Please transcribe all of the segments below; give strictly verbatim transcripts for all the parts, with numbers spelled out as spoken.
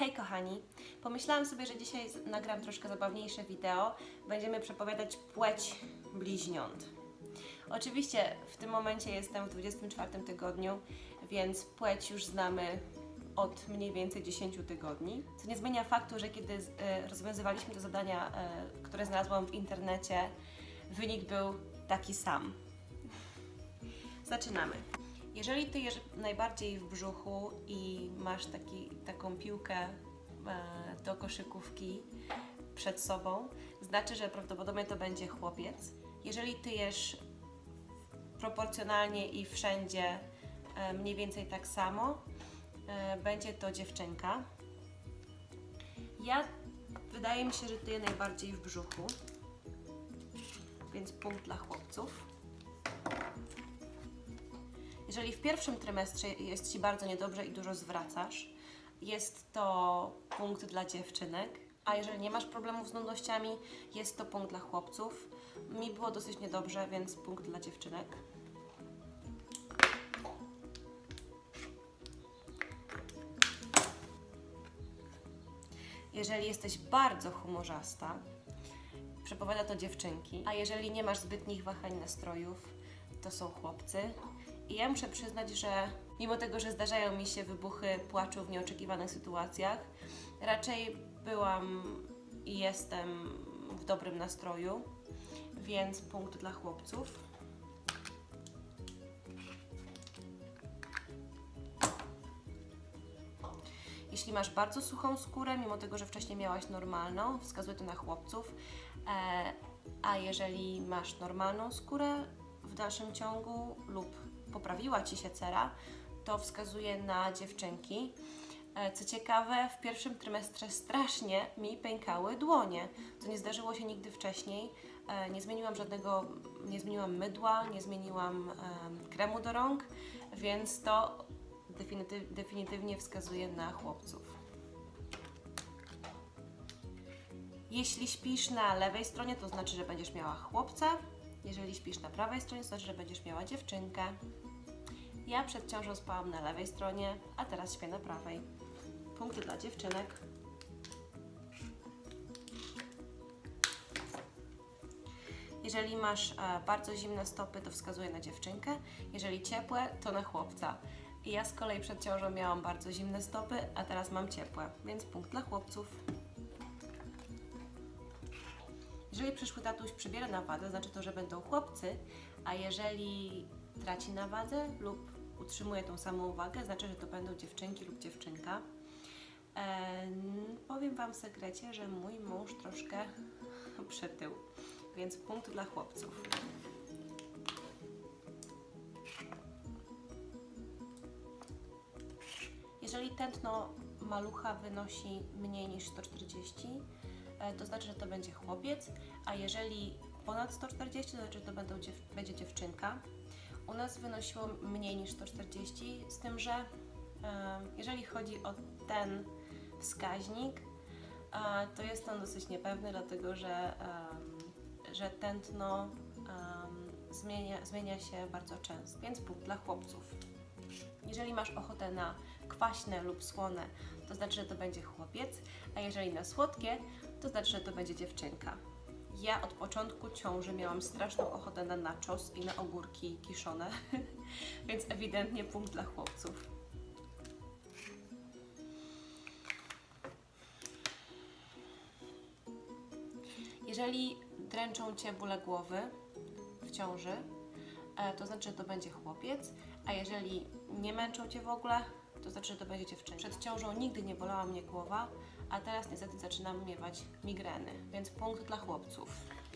Hej kochani, pomyślałam sobie, że dzisiaj nagram troszkę zabawniejsze wideo. Będziemy przepowiadać płeć bliźniąt. Oczywiście w tym momencie jestem w dwudziestym czwartym tygodniu, więc płeć już znamy od mniej więcej dziesięciu tygodni. Co nie zmienia faktu, że kiedy rozwiązywaliśmy te zadania, które znalazłam w internecie, wynik był taki sam. Zaczynamy. Jeżeli Ty jesz najbardziej w brzuchu i masz taki, taką piłkę e, do koszykówki przed sobą, znaczy, że prawdopodobnie to będzie chłopiec. Jeżeli Ty jesz proporcjonalnie i wszędzie e, mniej więcej tak samo, e, będzie to dziewczynka. Ja, wydaje mi się, że Ty je najbardziej w brzuchu, więc punkt dla chłopców. Jeżeli w pierwszym trymestrze jest Ci bardzo niedobrze i dużo zwracasz, jest to punkt dla dziewczynek, a jeżeli nie masz problemów z nudnościami, jest to punkt dla chłopców. Mi było dosyć niedobrze, więc punkt dla dziewczynek. Jeżeli jesteś bardzo humorzasta, przepowiada to dziewczynki, a jeżeli nie masz zbytnich wahań nastrojów, to są chłopcy. I ja muszę przyznać, że mimo tego, że zdarzają mi się wybuchy płaczu w nieoczekiwanych sytuacjach, raczej byłam i jestem w dobrym nastroju, więc punkt dla chłopców. Jeśli masz bardzo suchą skórę, mimo tego, że wcześniej miałaś normalną, wskazuje to na chłopców, a jeżeli masz normalną skórę w dalszym ciągu lub poprawiła Ci się cera, to wskazuje na dziewczynki. Co ciekawe, w pierwszym trymestrze strasznie mi pękały dłonie. To nie zdarzyło się nigdy wcześniej. Nie zmieniłam żadnego, nie zmieniłam mydła, nie zmieniłam um, kremu do rąk, więc to definityw, definitywnie wskazuje na chłopców. Jeśli śpisz na lewej stronie, to znaczy, że będziesz miała chłopca. Jeżeli śpisz na prawej stronie, to znaczy, że będziesz miała dziewczynkę. Ja przed ciążą spałam na lewej stronie, a teraz śpię na prawej. Punkty dla dziewczynek. Jeżeli masz e, bardzo zimne stopy, to wskazuje na dziewczynkę. Jeżeli ciepłe, to na chłopca. I ja z kolei przed ciążą miałam bardzo zimne stopy, a teraz mam ciepłe, więc punkt dla chłopców. Jeżeli przyszły tatuś przybiera na wadze, znaczy to, że będą chłopcy, a jeżeli traci na wadze lub utrzymuje tą samą wagę, znaczy, że to będą dziewczynki lub dziewczynka. Eee, powiem Wam w sekrecie, że mój mąż troszkę przytył, więc punkt dla chłopców. Jeżeli tętno malucha wynosi mniej niż sto czterdzieści, to znaczy, że to będzie chłopiec, a jeżeli ponad sto czterdzieści, to znaczy, że to będą dziew będzie dziewczynka. U nas wynosiło mniej niż sto czterdzieści, z tym, że um, jeżeli chodzi o ten wskaźnik, uh, to jest on dosyć niepewny, dlatego że, um, że tętno um, zmienia, zmienia się bardzo często, więc punkt dla chłopców. Jeżeli masz ochotę na kwaśne lub słone, to znaczy, że to będzie chłopiec, a jeżeli na słodkie, to znaczy, że to będzie dziewczynka. Ja od początku ciąży miałam straszną ochotę na nachos i na ogórki kiszone, więc ewidentnie punkt dla chłopców. Jeżeli dręczą Cię bóle głowy w ciąży, to znaczy, że to będzie chłopiec, a jeżeli nie męczą Cię w ogóle, to znaczy, że to będzie dziewczynka. Przed ciążą nigdy nie bolała mnie głowa, a teraz niestety zaczynam miewać migreny, więc punkt dla chłopców.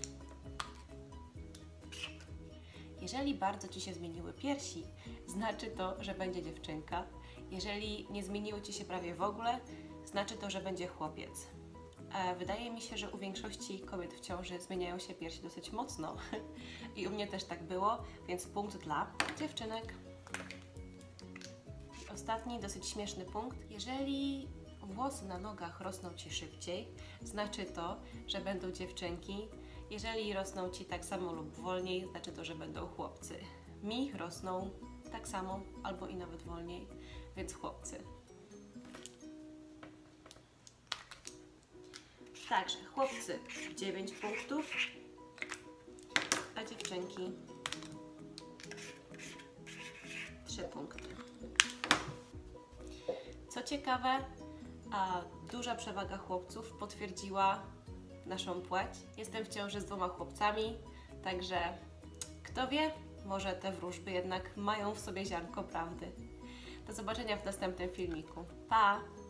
Jeżeli bardzo Ci się zmieniły piersi, znaczy to, że będzie dziewczynka. Jeżeli nie zmieniły Ci się prawie w ogóle, znaczy to, że będzie chłopiec. Wydaje mi się, że u większości kobiet w ciąży zmieniają się piersi dosyć mocno i u mnie też tak było, więc punkt dla dziewczynek. I ostatni, dosyć śmieszny punkt. Jeżeli włosy na nogach rosną Ci szybciej, znaczy to, że będą dziewczynki. Jeżeli rosną Ci tak samo lub wolniej, znaczy to, że będą chłopcy. Mi rosną tak samo albo i nawet wolniej, więc chłopcy. Także chłopcy dziewięć punktów, a dziewczynki trzy punkty. Co ciekawe, a duża przewaga chłopców potwierdziła naszą płeć. Jestem w ciąży z dwoma chłopcami, także kto wie, może te wróżby jednak mają w sobie ziarnko prawdy. Do zobaczenia w następnym filmiku. Pa!